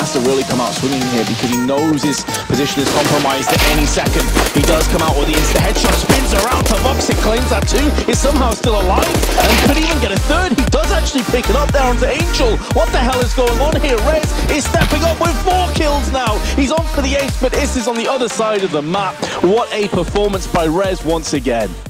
has to really come out swinging here because he knows his position is compromised at any second. He does come out with the insta headshot, spins around to Voxic, claims that too, is somehow still alive, and could even get a third. He does actually pick it up there onto Angel. What the hell is going on here? Rez is stepping up with 4 kills now. He's on for the ace, but Is on the other side of the map. What a performance by Rez once again.